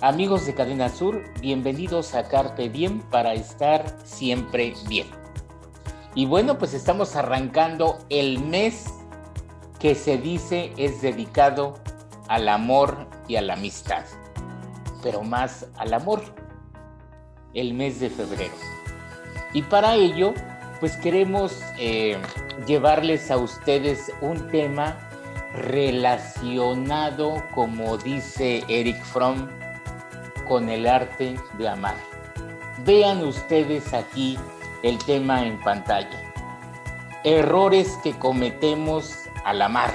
Amigos de Cadena Sur, bienvenidos a Carpe Diem para estar siempre bien. Y bueno, pues estamos arrancando el mes que se dice es dedicado al amor y a la amistad, pero más al amor, el mes de febrero. Y para ello, pues queremos llevarles a ustedes un tema relacionado, como dice Erich Fromm, con el arte de amar. Vean ustedes aquí el tema en pantalla. Errores que cometemos al amar.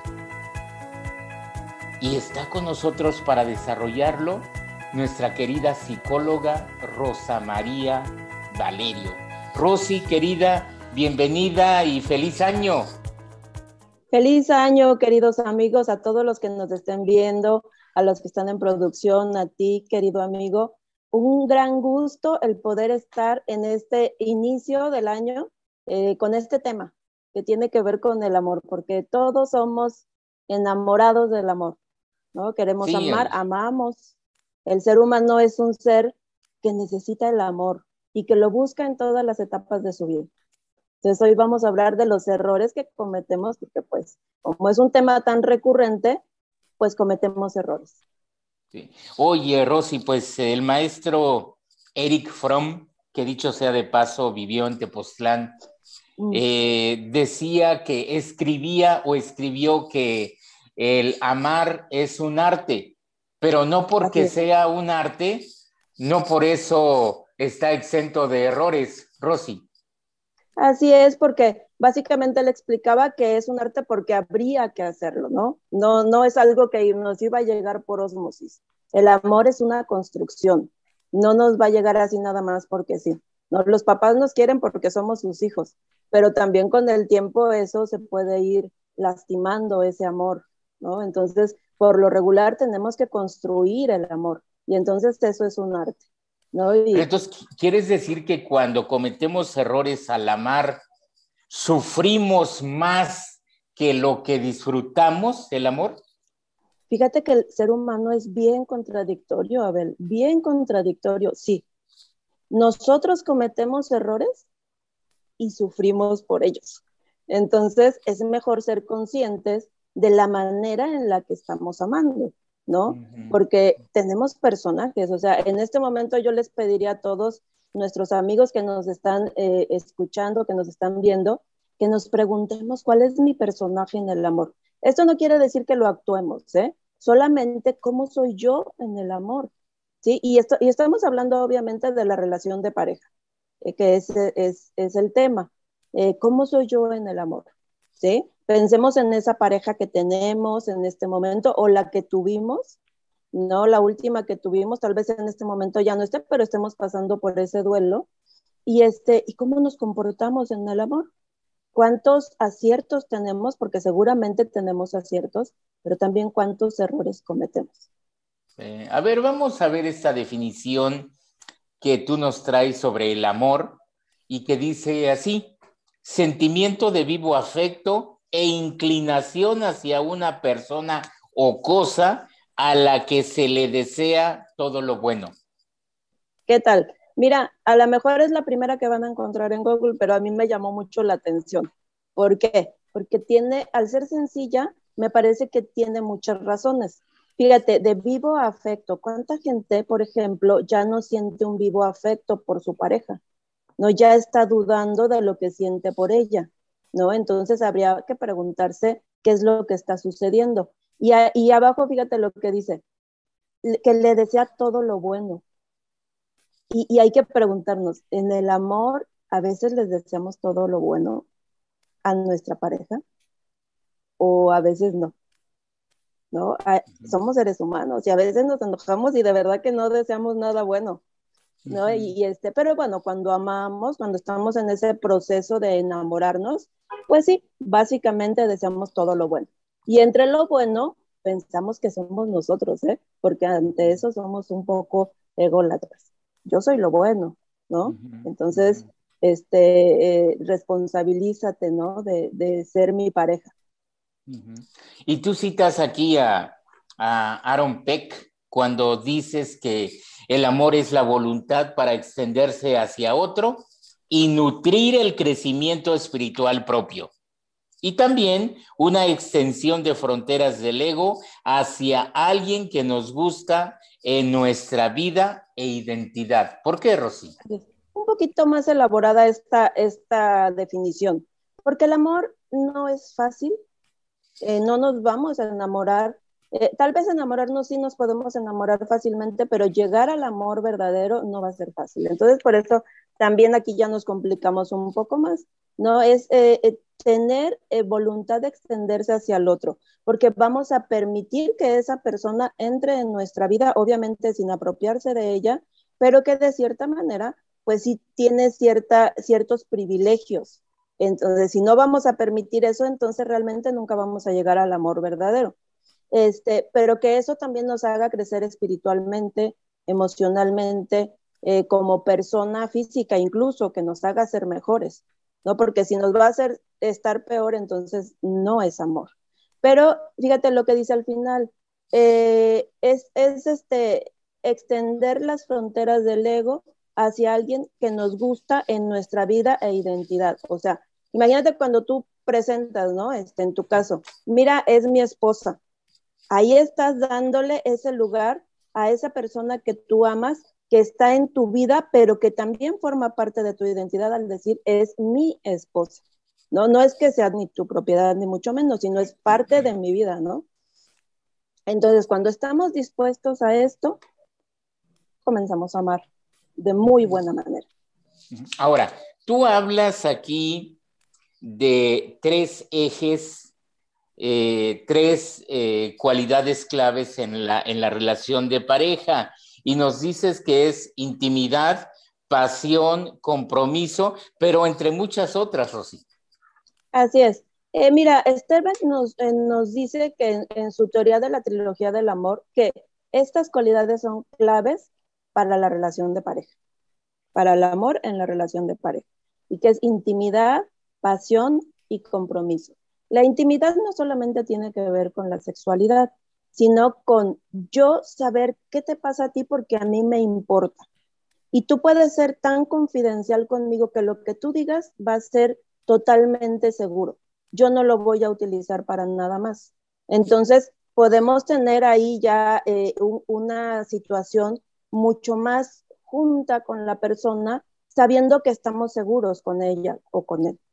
Y está con nosotros para desarrollarlo nuestra querida psicóloga Rosa María Valerio. Rosy, querida, bienvenida y feliz año. Feliz año, queridos amigos, a todos los que nos estén viendo, a los que están en producción, a ti, querido amigo. Un gran gusto el poder estar en este inicio del año con este tema que tiene que ver con el amor, porque todos somos enamorados del amor, ¿no? Queremos amar, amamos. El ser humano es un ser que necesita el amor y que lo busca en todas las etapas de su vida. Entonces hoy vamos a hablar de los errores que cometemos, porque pues como es un tema tan recurrente, pues cometemos errores. Sí. Oye, Rosy, pues el maestro Erich Fromm, que dicho sea de paso vivió en Tepoztlán, decía que escribió que el amar es un arte, pero no porque sea un arte, no por eso está exento de errores, Rosy. Así es, porque básicamente él explicaba que es un arte porque habría que hacerlo, ¿no? No es algo que nos iba a llegar por ósmosis. El amor es una construcción, no nos va a llegar así nada más porque sí. ¿No? Los papás nos quieren porque somos sus hijos, pero también con el tiempo eso se puede ir lastimando ese amor, ¿no? Entonces, por lo regular tenemos que construir el amor y entonces eso es un arte, ¿no? Pero entonces, ¿quieres decir que cuando cometemos errores al amar, sufrimos más que lo que disfrutamos del amor? Fíjate que el ser humano es bien contradictorio, Abel, bien contradictorio, sí. Nosotros cometemos errores y sufrimos por ellos. Entonces, es mejor ser conscientes de la manera en la que estamos amando, ¿no? Porque tenemos personajes, o sea, en este momento yo les pediría a todos nuestros amigos que nos están escuchando, que nos están viendo, que nos preguntemos cuál es mi personaje en el amor. Esto no quiere decir que lo actuemos, ¿eh? Solamente cómo soy yo en el amor, ¿sí? Y estamos hablando obviamente de la relación de pareja, que es el tema. ¿Cómo soy yo en el amor? ¿Sí? Pensemos en esa pareja que tenemos en este momento o la que tuvimos, ¿no? La última que tuvimos, tal vez en este momento ya no esté, pero estemos pasando por ese duelo. ¿Y cómo nos comportamos en el amor? ¿Cuántos aciertos tenemos? Porque seguramente tenemos aciertos, pero también cuántos errores cometemos. A ver, vamos a ver esta definición que tú nos traes sobre el amor y que dice así: sentimiento de vivo afecto e inclinación hacia una persona o cosa a la que se le desea todo lo bueno. ¿Qué tal? Mira, a lo mejor es la primera que van a encontrar en Google, pero a mí me llamó mucho la atención. ¿Por qué? Porque al ser sencilla, me parece que tiene muchas razones. Fíjate, de vivo afecto, ¿cuánta gente, por ejemplo, ya no siente un vivo afecto por su pareja? ¿No? Ya está dudando de lo que siente por ella, ¿no? Entonces habría que preguntarse qué es lo que está sucediendo. Y abajo, fíjate lo que dice, que le desea todo lo bueno. Y hay que preguntarnos, ¿en el amor a veces les deseamos todo lo bueno a nuestra pareja? ¿O a veces no? ¿No? Somos seres humanos y a veces nos enojamos y de verdad que no deseamos nada bueno, ¿no? Pero bueno, cuando amamos, cuando estamos en ese proceso de enamorarnos, pues sí, básicamente deseamos todo lo bueno. Y entre lo bueno, pensamos que somos nosotros, ¿eh? Porque ante eso somos un poco ególatras. Yo soy lo bueno, ¿no? Entonces, responsabilízate, ¿no? De ser mi pareja. Y tú citas aquí a Aaron Peck cuando dices que el amor es la voluntad para extenderse hacia otro y nutrir el crecimiento espiritual propio. Y también una extensión de fronteras del ego hacia alguien que nos gusta en nuestra vida e identidad. ¿Por qué, Rosy? Un poquito más elaborada esta definición, porque el amor no es fácil, no nos vamos a enamorar, tal vez enamorarnos sí nos podemos enamorar fácilmente, pero llegar al amor verdadero no va a ser fácil. Entonces, por eso también aquí ya nos complicamos un poco más, ¿no? Es tener voluntad de extenderse hacia el otro, porque vamos a permitir que esa persona entre en nuestra vida, obviamente sin apropiarse de ella, pero que de cierta manera, pues sí tiene ciertos privilegios. Entonces, si no vamos a permitir eso, entonces realmente nunca vamos a llegar al amor verdadero. Pero que eso también nos haga crecer espiritualmente, emocionalmente, como persona física, incluso que nos haga ser mejores, ¿no? Porque si nos va a hacer estar peor, entonces no es amor. Pero fíjate lo que dice al final, es extender las fronteras del ego hacia alguien que nos gusta en nuestra vida e identidad. O sea, imagínate cuando tú presentas, ¿no? En tu caso, mira, es mi esposa. Ahí estás dándole ese lugar a esa persona que tú amas, que está en tu vida, pero que también forma parte de tu identidad al decir, es mi esposa. No, no es que sea ni tu propiedad, ni mucho menos, sino es parte de mi vida, ¿no? Entonces, cuando estamos dispuestos a esto, comenzamos a amar de muy buena manera. Ahora, tú hablas aquí de tres ejes, tres cualidades claves en la relación de pareja y nos dices que es intimidad, pasión, compromiso, pero entre muchas otras, Rosy. Así es. Mira, Sternberg nos dice que en su teoría de la trilogía del amor, que estas cualidades son claves para la relación de pareja, para el amor en la relación de pareja, y que es intimidad, pasión y compromiso. La intimidad no solamente tiene que ver con la sexualidad, sino con yo saber qué te pasa a ti porque a mí me importa. Y tú puedes ser tan confidencial conmigo que lo que tú digas va a ser totalmente seguro. Yo no lo voy a utilizar para nada más. Entonces, podemos tener ahí ya una situación mucho más junta con la persona, sabiendo que estamos seguros con ella o con él.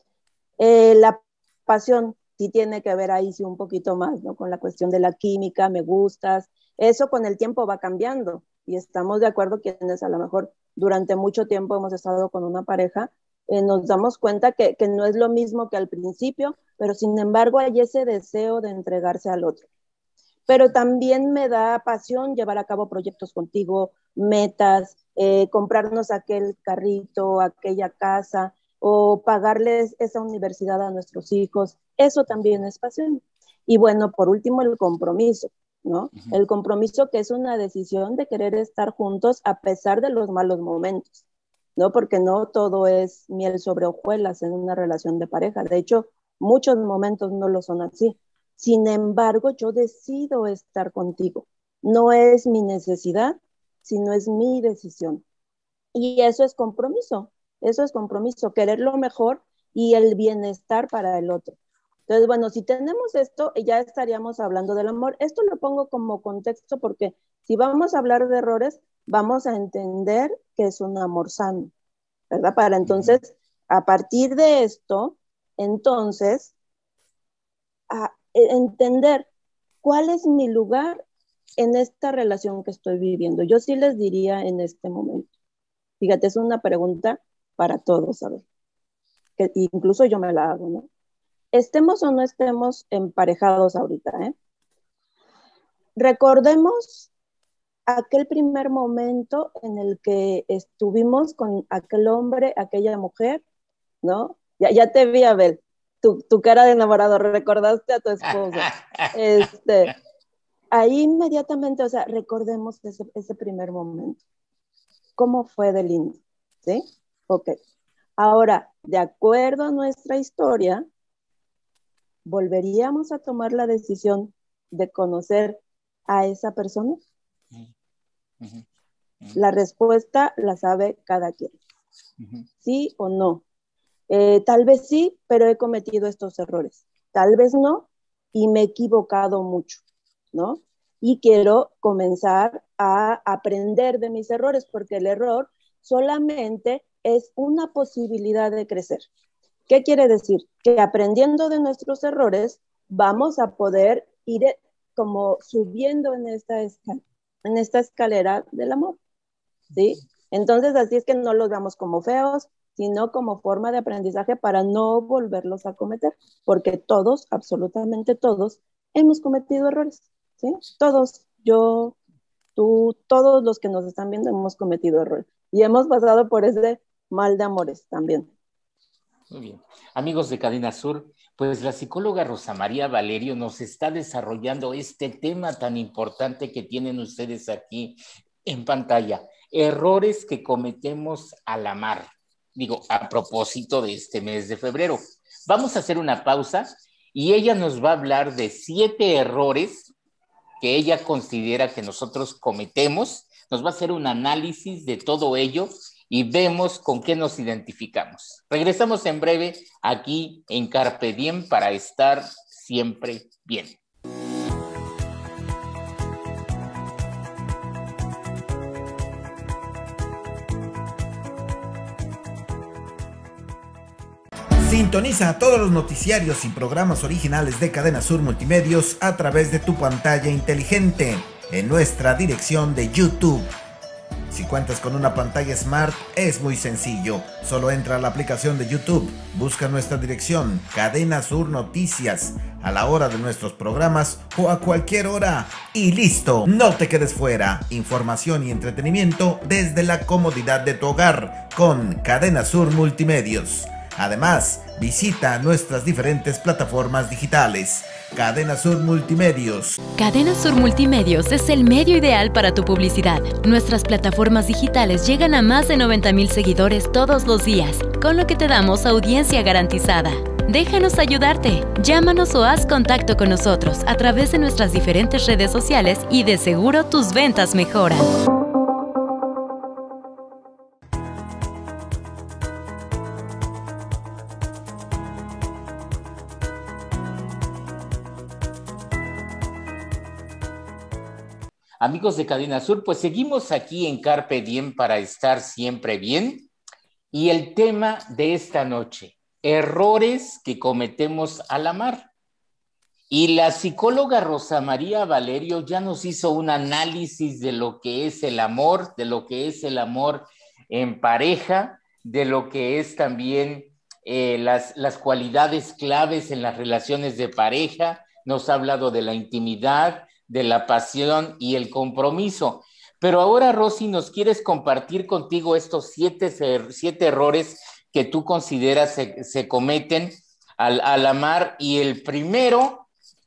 La pasión sí tiene que ver ahí sí un poquito más, ¿no? Con la cuestión de la química, me gustas, eso con el tiempo va cambiando y estamos de acuerdo quienes a lo mejor durante mucho tiempo hemos estado con una pareja, nos damos cuenta que no es lo mismo que al principio, pero sin embargo hay ese deseo de entregarse al otro. Pero también me da pasión llevar a cabo proyectos contigo, metas, comprarnos aquel carrito, aquella casa, o pagarles esa universidad a nuestros hijos. Eso también es pasión. Y bueno, por último, el compromiso, ¿no? Uh-huh. El compromiso que es una decisión de querer estar juntos a pesar de los malos momentos, ¿no? Porque no todo es miel sobre hojuelas en una relación de pareja. De hecho, muchos momentos no lo son así. Sin embargo, yo decido estar contigo. No es mi necesidad, sino es mi decisión. Y eso es compromiso. Eso es compromiso, querer lo mejor y el bienestar para el otro. Entonces, bueno, si tenemos esto, ya estaríamos hablando del amor. Esto lo pongo como contexto porque si vamos a hablar de errores, vamos a entender que es un amor sano, ¿verdad? Para entonces, a partir de esto, entonces, a entender cuál es mi lugar en esta relación que estoy viviendo. Yo sí les diría en este momento. Fíjate, es una pregunta para todos, ¿sabes? Que incluso yo me la hago, ¿no? Estemos o no estemos emparejados ahorita, ¿eh? Recordemos aquel primer momento en el que estuvimos con aquel hombre, aquella mujer, ¿no? Ya te vi, Abel, tu cara de enamorado, recordaste a tu esposa. Ahí inmediatamente, o sea, recordemos ese primer momento. ¿Cómo fue de lindo? ¿Sí? Ok. Ahora, de acuerdo a nuestra historia, ¿volveríamos a tomar la decisión de conocer a esa persona? Ujú, ujú, La respuesta la sabe cada quien, ujú. sí o no. Tal vez sí, pero he cometido estos errores. Tal vez no, y me he equivocado mucho, ¿no? Y quiero comenzar a aprender de mis errores, porque el error solamente es una posibilidad de crecer. ¿Qué quiere decir? Que aprendiendo de nuestros errores vamos a poder ir como subiendo en esta escalera del amor, ¿sí? Entonces, así es que no los damos como feos, sino como forma de aprendizaje para no volverlos a cometer, porque todos, absolutamente todos, hemos cometido errores, ¿sí? Todos, yo, tú, todos los que nos están viendo hemos cometido errores y hemos pasado por ese mal de amores también. Muy bien. Amigos de Cadena Sur, pues la psicóloga Rosa María Valerio nos está desarrollando este tema tan importante que tienen ustedes aquí en pantalla. Errores que cometemos al amar. Digo, a propósito de este mes de febrero. Vamos a hacer una pausa y ella nos va a hablar de 7 errores que ella considera que nosotros cometemos. Nos va a hacer un análisis de todo ello y vemos con qué nos identificamos. Regresamos en breve aquí en Carpe Diem para estar siempre bien. Sintoniza todos los noticiarios y programas originales de Cadena Sur Multimedios a través de tu pantalla inteligente en nuestra dirección de YouTube. Si cuentas con una pantalla Smart, es muy sencillo. Solo entra a la aplicación de YouTube, busca nuestra dirección, Cadena Sur Noticias, a la hora de nuestros programas o a cualquier hora. Y listo, no te quedes fuera. Información y entretenimiento desde la comodidad de tu hogar con Cadena Sur Multimedios. Además, visita nuestras diferentes plataformas digitales. Cadena Sur Multimedios. Cadena Sur Multimedios es el medio ideal para tu publicidad. Nuestras plataformas digitales llegan a más de 90,000 seguidores todos los días, con lo que te damos audiencia garantizada. Déjanos ayudarte. Llámanos o haz contacto con nosotros a través de nuestras diferentes redes sociales y de seguro tus ventas mejoran. Amigos de Cadena Sur, pues seguimos aquí en Carpe Diem para estar siempre bien. Y el tema de esta noche, errores que cometemos al amar. Y la psicóloga Rosa María Valerio ya nos hizo un análisis de lo que es el amor, de lo que es el amor en pareja, de lo que es también las cualidades claves en las relaciones de pareja. Nos ha hablado de la intimidad, de la pasión y el compromiso. Pero ahora, Rosy, nos quieres compartir contigo estos 7 errores que tú consideras se cometen al amar. Y el primero,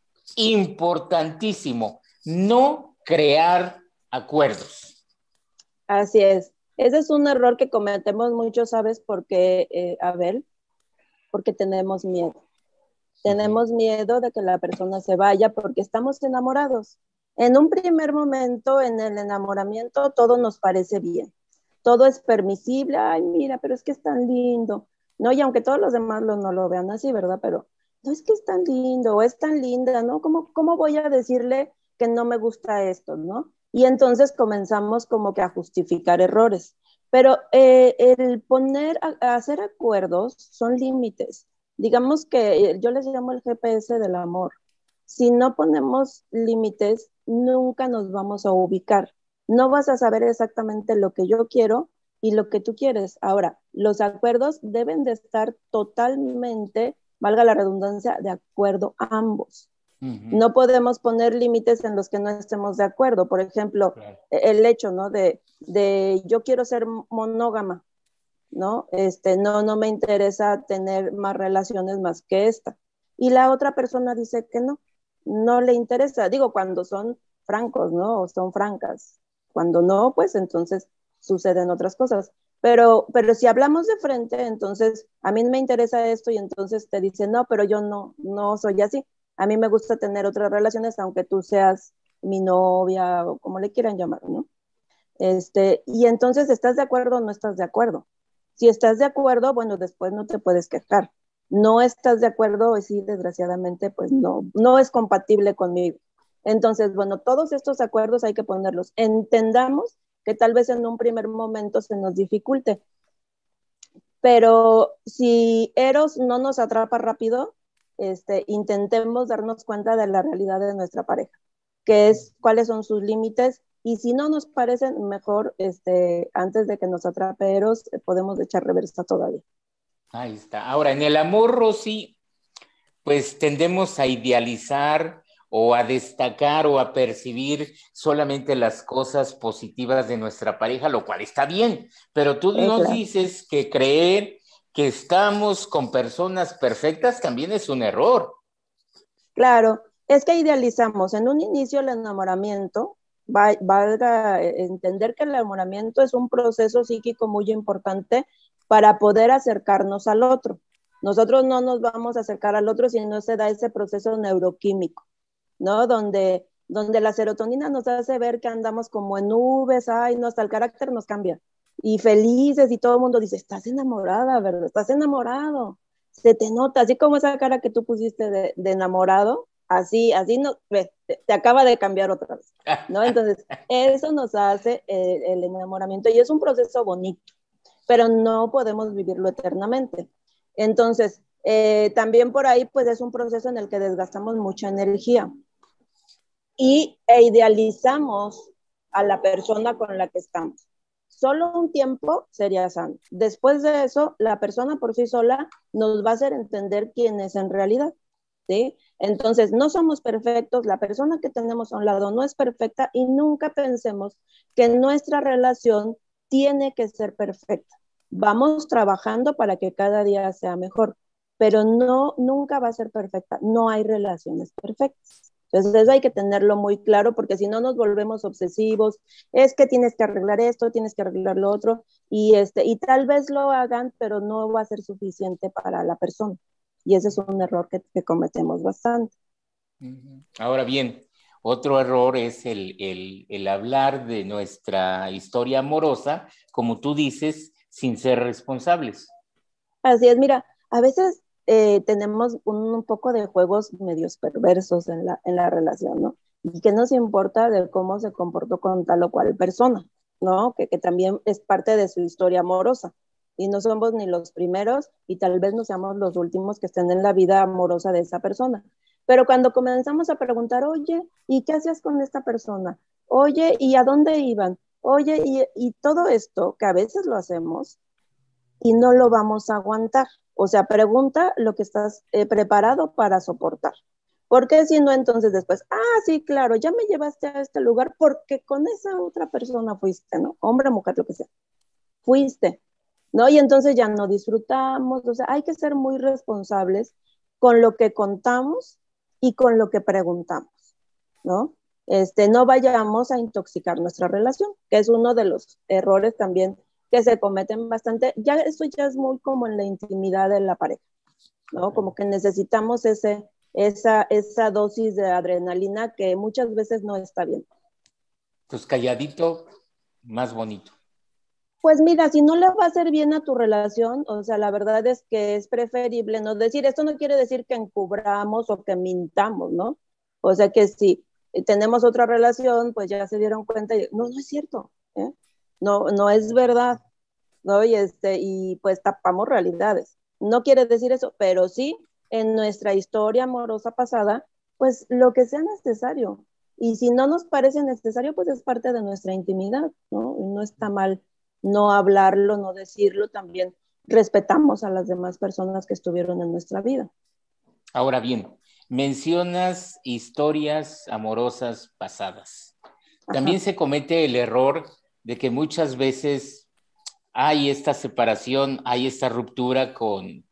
importantísimo, no crear acuerdos. Así es. Ese es un error que cometemos mucho, ¿sabes? Porque, Abel, porque tenemos miedo. Tenemos miedo de que la persona se vaya porque estamos enamorados. En un primer momento, en el enamoramiento, todo nos parece bien. Todo es permisible. Ay, mira, pero es que es tan lindo. No, y aunque todos los demás no lo vean así, ¿verdad? Pero no es que es tan lindo o es tan linda, ¿no? ¿Cómo voy a decirle que no me gusta esto, ¿no? Y entonces comenzamos como que a justificar errores. Pero el a hacer acuerdos son límites. Digamos que yo les llamo el GPS del amor. Si no ponemos límites, nunca nos vamos a ubicar. No vas a saber exactamente lo que yo quiero y lo que tú quieres. Ahora, los acuerdos deben de estar totalmente, valga la redundancia, de acuerdo a ambos. No podemos poner límites en los que no estemos de acuerdo. Por ejemplo, claro, el hecho, ¿no? de yo quiero ser monógama, ¿no? No me interesa tener más relaciones más que esta. Y la otra persona dice que no le interesa. Digo, cuando son francos, ¿no? O son francas. Cuando no, pues entonces suceden otras cosas. Pero si hablamos de frente, entonces a mí me interesa esto y entonces te dice, no, pero yo no soy así. A mí me gusta tener otras relaciones, aunque tú seas mi novia, o como le quieran llamar, ¿no? Y entonces, ¿estás de acuerdo o no estás de acuerdo? Si estás de acuerdo, bueno, después no te puedes quejar. No estás de acuerdo, sí, desgraciadamente, pues no es compatible conmigo. Entonces, bueno, todos estos acuerdos hay que ponerlos. Entendamos que tal vez en un primer momento se nos dificulte, pero si Eros no nos atrapa rápido, intentemos darnos cuenta de la realidad de nuestra pareja, que es cuáles son sus límites, y si no nos parecen, mejor antes de que nos atrape Eros, podemos echar reversa todavía. Ahí está. Ahora, en el amor, Rosy, pues tendemos a idealizar o a destacar o a percibir solamente las cosas positivas de nuestra pareja, lo cual está bien, pero tú nos Claro. dices que creer que estamos con personas perfectas también es un error. Claro, es que idealizamos en un inicio el enamoramiento, valga entender que el enamoramiento es un proceso psíquico muy importante para poder acercarnos al otro. Nosotros no nos vamos a acercar al otro si no se da ese proceso neuroquímico, ¿no? Donde la serotonina nos hace ver que andamos como en nubes, ay, no, hasta el carácter nos cambia. Y felices, y todo el mundo dice, estás enamorada, ¿verdad? Estás enamorado. Se te nota, así como esa cara que tú pusiste de enamorado, así no, ves, te acaba de cambiar otra vez, ¿no? Entonces, eso nos hace el enamoramiento, y es un proceso bonito, pero no podemos vivirlo eternamente. Entonces, también por ahí, pues es un proceso en el que desgastamos mucha energía e idealizamos a la persona con la que estamos. Solo un tiempo sería sano. Después de eso, la persona por sí sola nos va a hacer entender quién es en realidad, ¿sí? Entonces, no somos perfectos, la persona que tenemos a un lado no es perfecta, y nunca pensemos que nuestra relación tiene que ser perfecta. Vamos trabajando para que cada día sea mejor, pero nunca va a ser perfecta. No hay relaciones perfectas. Entonces eso hay que tenerlo muy claro, porque si no nos volvemos obsesivos, es que tienes que arreglar esto, tienes que arreglar lo otro, y tal vez lo hagan, pero no va a ser suficiente para la persona. Y ese es un error que cometemos bastante. Ahora bien, otro error es el hablar de nuestra historia amorosa, como tú dices, sin ser responsables. Así es, mira, a veces tenemos un poco de juegos medios perversos en la relación, ¿no? Y que nos importa de cómo se comportó con tal o cual persona, ¿no? Que también es parte de su historia amorosa. Y no somos ni los primeros, y tal vez no seamos los últimos que estén en la vida amorosa de esa persona. Pero cuando comenzamos a preguntar, oye, ¿y qué hacías con esta persona? Oye, ¿y a dónde iban? Oye, y todo esto, que a veces lo hacemos y no lo vamos a aguantar. O sea, pregunta lo que estás preparado para soportar. Porque si no, entonces después, sí, claro, ya me llevaste a este lugar porque con esa otra persona fuiste, ¿no? Hombre, mujer, lo que sea. Fuiste, ¿no? Y entonces ya no disfrutamos. O sea, hay que ser muy responsables con lo que contamos y con lo que preguntamos, ¿no? No vayamos a intoxicar nuestra relación, que es uno de los errores también que se cometen bastante. Ya esto ya es muy como en la intimidad de la pareja, ¿no? Como que necesitamos esa dosis de adrenalina que muchas veces no está bien. Pues calladito, más bonito. Pues mira, si no le va a hacer bien a tu relación, o sea, la verdad es que es preferible no decir. Esto no quiere decir que encubramos o que mintamos, ¿no? O sea, que si tenemos otra relación, pues ya se dieron cuenta y no es cierto, ¿eh? No es verdad, ¿no? Y pues tapamos realidades. No quiere decir eso, pero sí en nuestra historia amorosa pasada, pues lo que sea necesario. Y si no nos parece necesario, pues es parte de nuestra intimidad, ¿no? No está mal no hablarlo, no decirlo. También respetamos a las demás personas que estuvieron en nuestra vida. Ahora bien, mencionas historias amorosas pasadas. También se comete el error de que muchas veces hay esta separación, hay esta ruptura con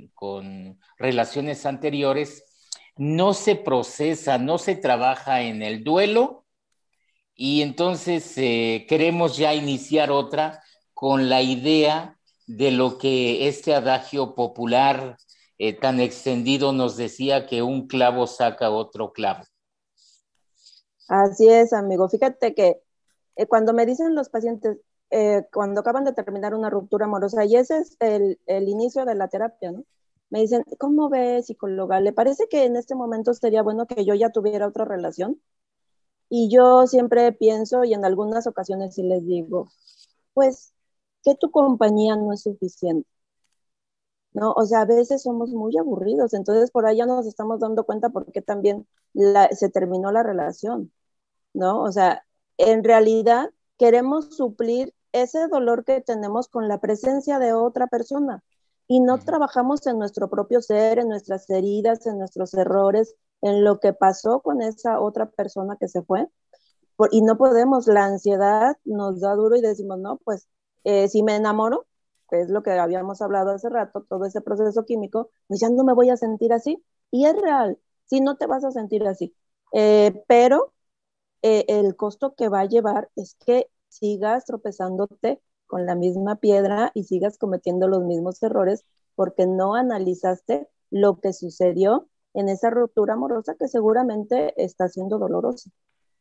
relaciones anteriores, no se procesa, no se trabaja en el duelo, y entonces queremos ya iniciar otra con la idea de lo que este adagio popular tan extendido nos decía, que un clavo saca otro clavo. Así es, amigo. Fíjate que cuando me dicen los pacientes, cuando acaban de terminar una ruptura amorosa, y ese es el inicio de la terapia, ¿no? Me dicen, ¿cómo ves, psicóloga? ¿Le parece que en este momento sería bueno que yo ya tuviera otra relación? Y yo siempre pienso, y en algunas ocasiones sí les digo, pues, que tu compañía no es suficiente, ¿no? O sea, a veces somos muy aburridos, entonces por ahí ya nos estamos dando cuenta por qué también se terminó la relación, ¿no? O sea, en realidad queremos suplir ese dolor que tenemos con la presencia de otra persona y no trabajamos en nuestro propio ser, en nuestras heridas, en nuestros errores, en lo que pasó con esa otra persona que se fue. Y no podemos, la ansiedad nos da duro y decimos, no, pues si me enamoro, que es lo que habíamos hablado hace rato, todo ese proceso químico, pues ya no me voy a sentir así. Y es real, sí, no te vas a sentir así. Pero el costo que va a llevar es que sigas tropezándote con la misma piedra y sigas cometiendo los mismos errores porque no analizaste lo que sucedió en esa ruptura amorosa que seguramente está siendo dolorosa.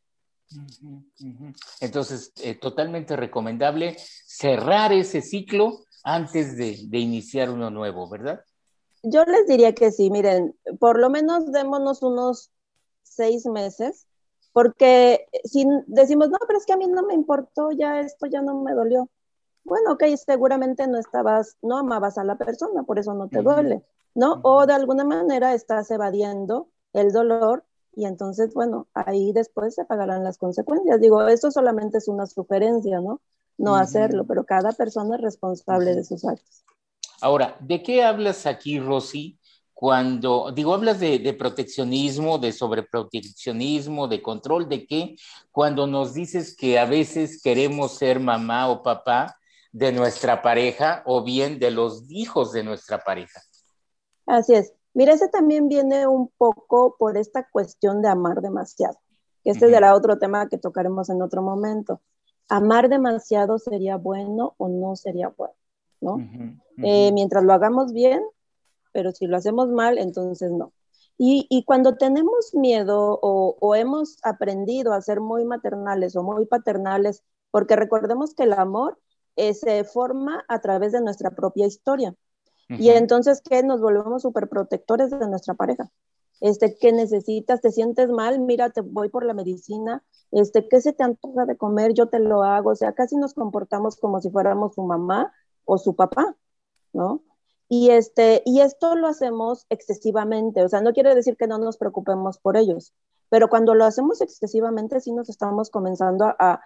Entonces, totalmente recomendable cerrar ese ciclo antes de iniciar uno nuevo, ¿verdad? Yo les diría que sí, miren, por lo menos démonos unos 6 meses, porque si decimos, no, pero es que a mí no me importó, ya esto ya no me dolió. Bueno, ok, seguramente no amabas a la persona, por eso no te duele, ¿no? O de alguna manera estás evadiendo el dolor y entonces, bueno, ahí después se pagarán las consecuencias. Digo, esto solamente es una sugerencia, ¿no? No hacerlo, pero cada persona es responsable de sus actos. Ahora, ¿de qué hablas aquí, Rosy? Cuando, digo, hablas de proteccionismo, de sobreproteccionismo, de control, ¿de qué? Cuando nos dices que a veces queremos ser mamá o papá de nuestra pareja o bien de los hijos de nuestra pareja. Así es. Mira, ese también viene un poco por esta cuestión de amar demasiado. Este será otro tema que tocaremos en otro momento. ¿Amar demasiado sería bueno o no sería bueno? ¿No? Mientras lo hagamos bien, pero si lo hacemos mal, entonces no. Y cuando tenemos miedo o hemos aprendido a ser muy maternales o muy paternales, porque recordemos que el amor se forma a través de nuestra propia historia. Y entonces, ¿qué? Nos volvemos súper protectores de nuestra pareja. ¿Qué necesitas? ¿Te sientes mal? Mira, te voy por la medicina. ¿Qué se te antoja de comer? Yo te lo hago. O sea, casi nos comportamos como si fuéramos su mamá o su papá, ¿no? Y esto lo hacemos excesivamente. O sea, no quiere decir que no nos preocupemos por ellos, pero cuando lo hacemos excesivamente, sí nos estamos comenzando a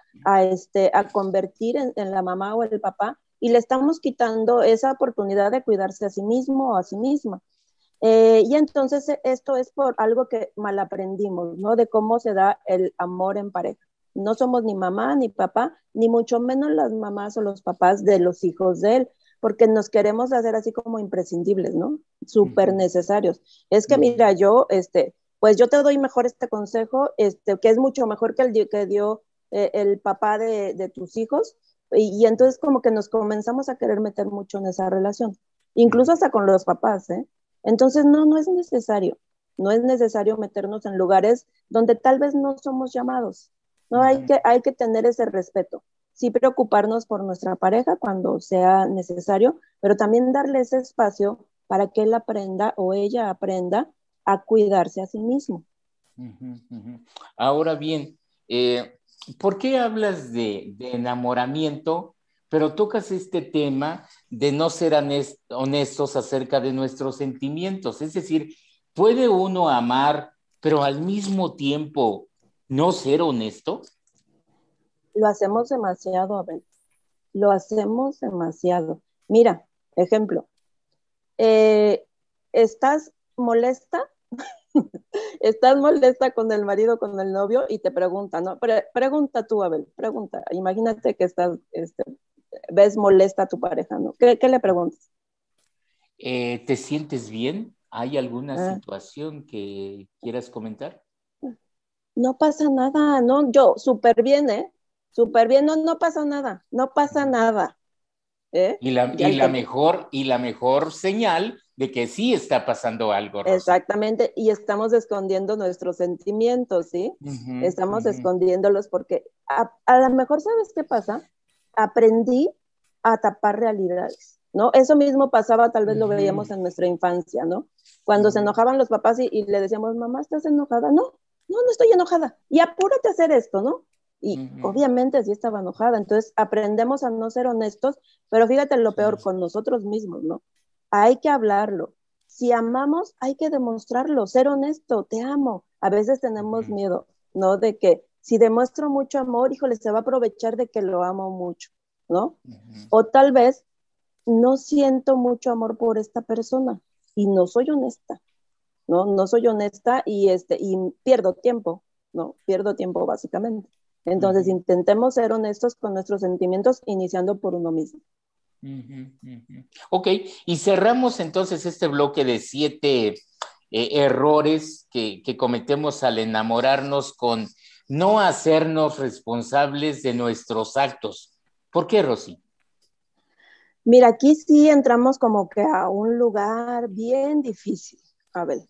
convertir en la mamá o el papá y le estamos quitando esa oportunidad de cuidarse a sí mismo o a sí misma. Y entonces esto es por algo que mal aprendimos, ¿no? De cómo se da el amor en pareja. No somos ni mamá ni papá, ni mucho menos las mamás o los papás de los hijos de él, porque nos queremos hacer así como imprescindibles, ¿no? Súper necesarios. Es que mira, yo, pues yo te doy mejor este consejo, que es mucho mejor que el que dio el papá de tus hijos, y entonces como que nos comenzamos a querer meter mucho en esa relación, incluso hasta con los papás, ¿eh? Entonces no es necesario, no es necesario meternos en lugares donde tal vez no somos llamados, ¿no? Hay que tener ese respeto, sí preocuparnos por nuestra pareja cuando sea necesario, pero también darle ese espacio para que él aprenda o ella aprenda a cuidarse a sí mismo. Ahora bien, ¿por qué hablas de enamoramiento, pero tocas este tema de no ser honestos acerca de nuestros sentimientos? Es decir, ¿puede uno amar, pero al mismo tiempo no ser honesto? Lo hacemos demasiado, Abel. Lo hacemos demasiado. Mira, ejemplo, ¿estás molesta? Estás molesta con el marido, con el novio y te pregunta, ¿no? Pregunta tú, Abel, pregunta. Imagínate que ves molesta a tu pareja, ¿no? ¿Qué le preguntas? ¿Te sientes bien? ¿Hay alguna situación que quieras comentar? No pasa nada, ¿no? Yo, súper bien, ¿eh? Súper bien, no pasa nada, no pasa nada. Y la mejor señal de que sí está pasando algo, Rosy. Exactamente, y estamos escondiendo nuestros sentimientos, ¿sí? Estamos escondiéndolos porque a lo mejor, ¿sabes qué pasa? Aprendí a tapar realidades, ¿no? Eso mismo pasaba, tal vez lo veíamos en nuestra infancia, ¿no? Cuando se enojaban los papás y le decíamos, mamá, ¿estás enojada? No estoy enojada, y apúrate a hacer esto, ¿no? Y obviamente sí estaba enojada, entonces aprendemos a no ser honestos, pero fíjate lo peor, con nosotros mismos, ¿no? Hay que hablarlo. Si amamos, hay que demostrarlo, ser honesto, te amo. A veces tenemos miedo, ¿no? De que si demuestro mucho amor, híjole, se va a aprovechar de que lo amo mucho, ¿no? O tal vez no siento mucho amor por esta persona y no soy honesta, ¿no? No soy honesta y pierdo tiempo, ¿no? Pierdo tiempo básicamente. Entonces intentemos ser honestos con nuestros sentimientos, iniciando por uno mismo. Ok, y cerramos entonces este bloque de 7 errores que cometemos al enamorarnos con no hacernos responsables de nuestros actos. ¿Por qué, Rosy? Mira, aquí sí entramos como que a un lugar bien difícil. A ver,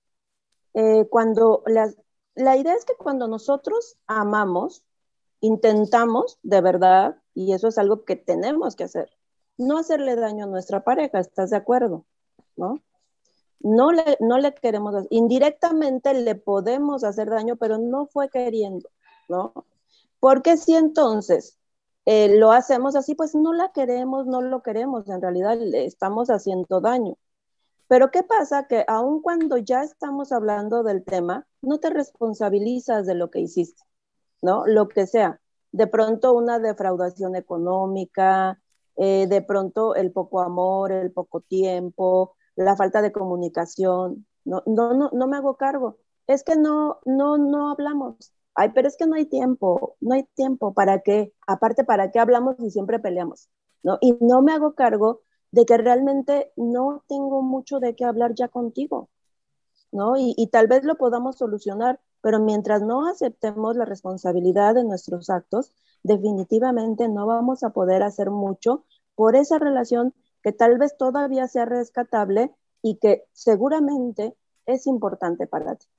la idea es que cuando nosotros amamos, intentamos de verdad, y eso es algo que tenemos que hacer, no hacerle daño a nuestra pareja, ¿estás de acuerdo? ¿No? No le queremos, indirectamente le podemos hacer daño, pero no fue queriendo, ¿no? Porque si entonces lo hacemos así, pues no la queremos, no lo queremos, en realidad le estamos haciendo daño. Pero ¿qué pasa? Que aun cuando ya estamos hablando del tema, no te responsabilizas de lo que hiciste, ¿no? Lo que sea, de pronto una defraudación económica, de pronto el poco amor, el poco tiempo, la falta de comunicación, no me hago cargo. Es que no hablamos. Ay, pero es que no hay tiempo, ¿para qué? Aparte, ¿para qué hablamos y siempre peleamos? ¿No? Y no me hago cargo de que realmente no tengo mucho de qué hablar ya contigo, ¿no? Y tal vez lo podamos solucionar, pero mientras no aceptemos la responsabilidad de nuestros actos, definitivamente no vamos a poder hacer mucho por esa relación que tal vez todavía sea rescatable y que seguramente es importante para ti.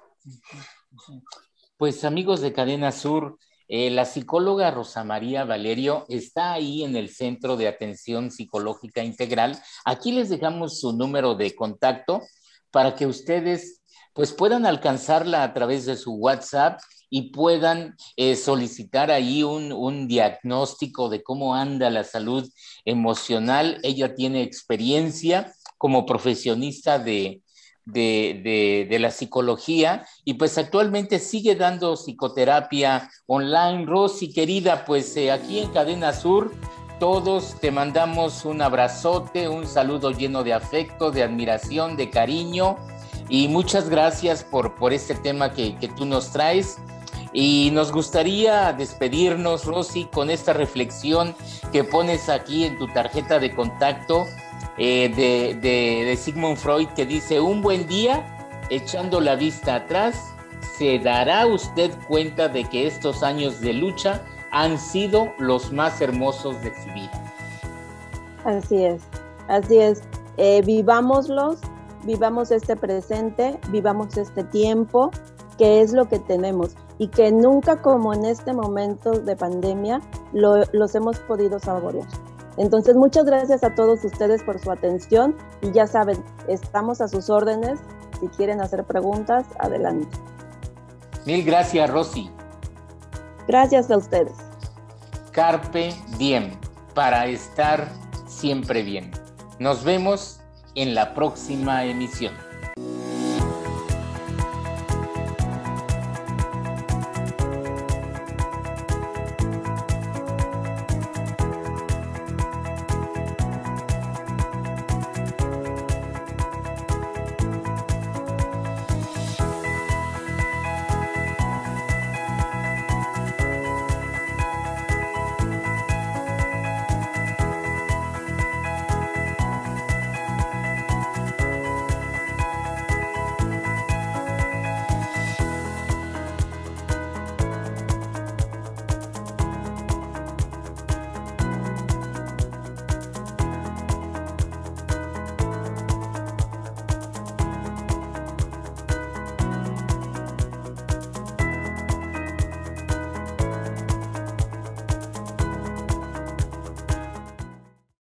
Pues amigos de Cadena Sur, la psicóloga Rosa María Valerio está ahí en el Centro de Atención Psicológica Integral. Aquí les dejamos su número de contacto para que ustedes pues puedan alcanzarla a través de su WhatsApp y puedan solicitar ahí un diagnóstico de cómo anda la salud emocional. Ella tiene experiencia como profesionista de la psicología y pues actualmente sigue dando psicoterapia online. Rosy, querida, pues aquí en Cadena Sur todos te mandamos un abrazote, un saludo lleno de afecto, de admiración, de cariño y muchas gracias por este tema que tú nos traes. Y nos gustaría despedirnos, Rosy, con esta reflexión que pones aquí en tu tarjeta de contacto de Sigmund Freud, que dice: un buen día, echando la vista atrás, se dará usted cuenta de que estos años de lucha han sido los más hermosos de su vida. Así es. Vivámoslos, vivamos este presente, vivamos este tiempo, que es lo que tenemos, y que nunca como en este momento de pandemia los hemos podido saborear. Entonces, muchas gracias a todos ustedes por su atención y ya saben, estamos a sus órdenes. Si quieren hacer preguntas, adelante. Mil gracias, Rosy. Gracias a ustedes. Carpe diem, para estar siempre bien. Nos vemos en la próxima emisión.